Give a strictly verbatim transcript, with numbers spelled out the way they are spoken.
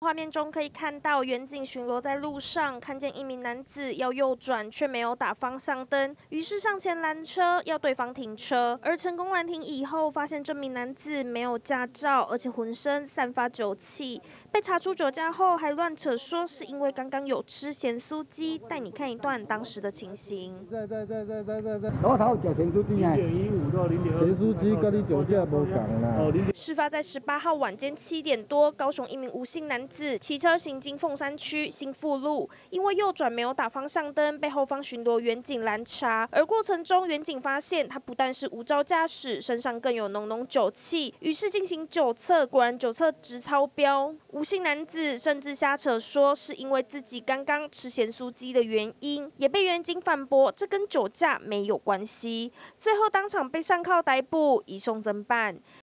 画面中可以看到，远警巡逻在路上，看见一名男子要右转，却没有打方向灯，于是上前拦车，要对方停车。而成功拦停以后，发现这名男子没有驾照，而且浑身散发酒气。被查出酒驾后，还乱扯说是因为刚刚有吃咸酥鸡。带你看一段当时的情形。 在在在在在在在，我头食咸酥鸡啊，零点一五到零点二，咸酥鸡跟你酒驾无同啦。 事发在十八号晚间七点多，高雄一名吴姓男子骑车行经凤山区新富路，因为右转没有打方向灯，被后方巡逻员警拦查。而过程中，员警发现他不但是无照驾驶，身上更有浓浓酒气，于是进行酒测，果然酒测值超标。吴姓男子甚至瞎扯说是因为自己刚刚吃咸酥鸡的原因，也被员警反驳这跟酒驾没有关系。最后当场被上铐逮捕，移送侦办。